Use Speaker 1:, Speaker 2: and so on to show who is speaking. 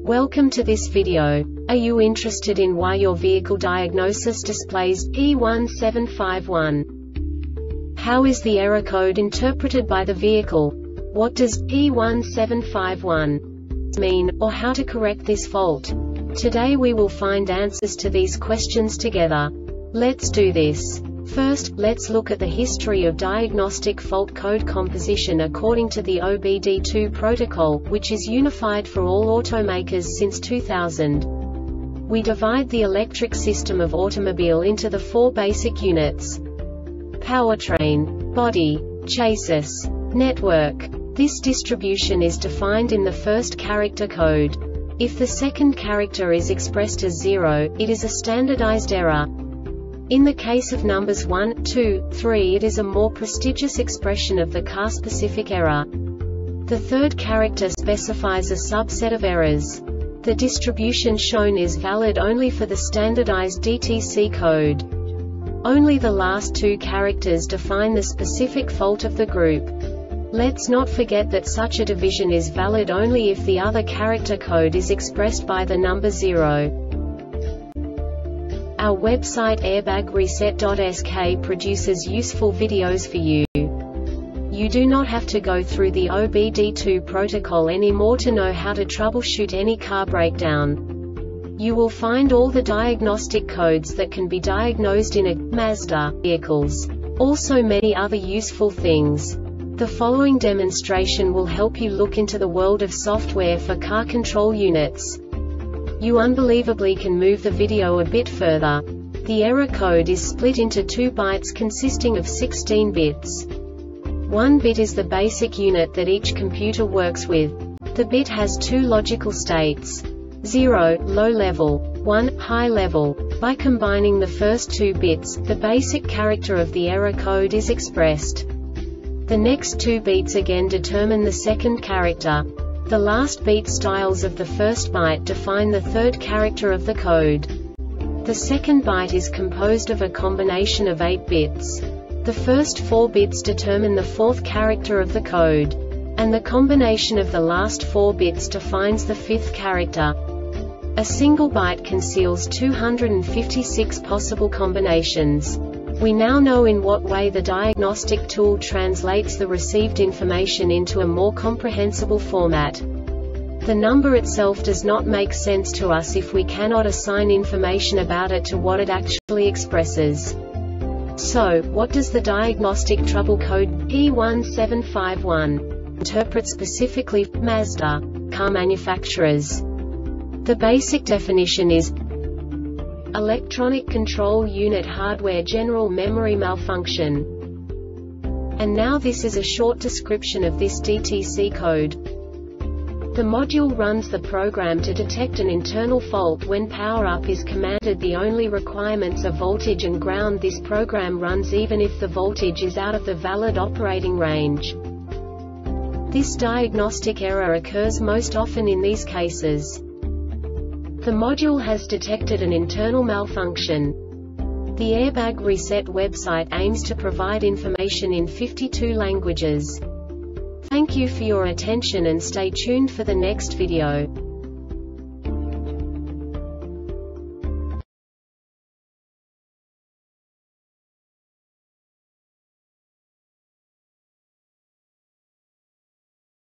Speaker 1: Welcome to this video. Are you interested in why your vehicle diagnosis displays E1751? How is the error code interpreted by the vehicle? What does E1751 mean, or how to correct this fault? Today we will find answers to these questions together. Let's do this. First, let's look at the history of diagnostic fault code composition according to the OBD2 protocol, which is unified for all automakers since 2000. We divide the electric system of automobile into the four basic units: powertrain, body, chassis, network. This distribution is defined in the first character code. If the second character is expressed as 0, it is a standardized error. In the case of numbers 1, 2, 3, it is a more prestigious expression of the car-specific error. The third character specifies a subset of errors. The distribution shown is valid only for the standardized DTC code. Only the last two characters define the specific fault of the group. Let's not forget that such a division is valid only if the other character code is expressed by the number 0. Our website airbagreset.sk produces useful videos for you. You do not have to go through the OBD2 protocol anymore to know how to troubleshoot any car breakdown. You will find all the diagnostic codes that can be diagnosed in a Mazda vehicles. Also many other useful things. The following demonstration will help you look into the world of software for car control units. You unbelievably can move the video a bit further. The error code is split into 2 bytes consisting of 16 bits. 1 bit is the basic unit that each computer works with. The bit has 2 logical states: 0, low level, 1, high level. By combining the first 2 bits, the basic character of the error code is expressed. The next 2 beats again determine the second character. The last beat styles of the first byte define the third character of the code. The second byte is composed of a combination of 8 bits. The first 4 bits determine the fourth character of the code. And the combination of the last 4 bits defines the fifth character. A single byte conceals 256 possible combinations. We now know in what way the diagnostic tool translates the received information into a more comprehensible format. The number itself does not make sense to us if we cannot assign information about it to what it actually expresses. So, what does the diagnostic trouble code E1751 interpret specifically for Mazda car manufacturers? The basic definition is electronic control unit hardware general memory malfunction. And now this is a short description of this DTC code. The module runs the program to detect an internal fault when power up is commanded. The only requirements are voltage and ground. This program runs even if the voltage is out of the valid operating range. This diagnostic error occurs most often in these cases: the module has detected an internal malfunction. The Airbag Reset website aims to provide information in 52 languages. Thank you for your attention and stay tuned for the next video.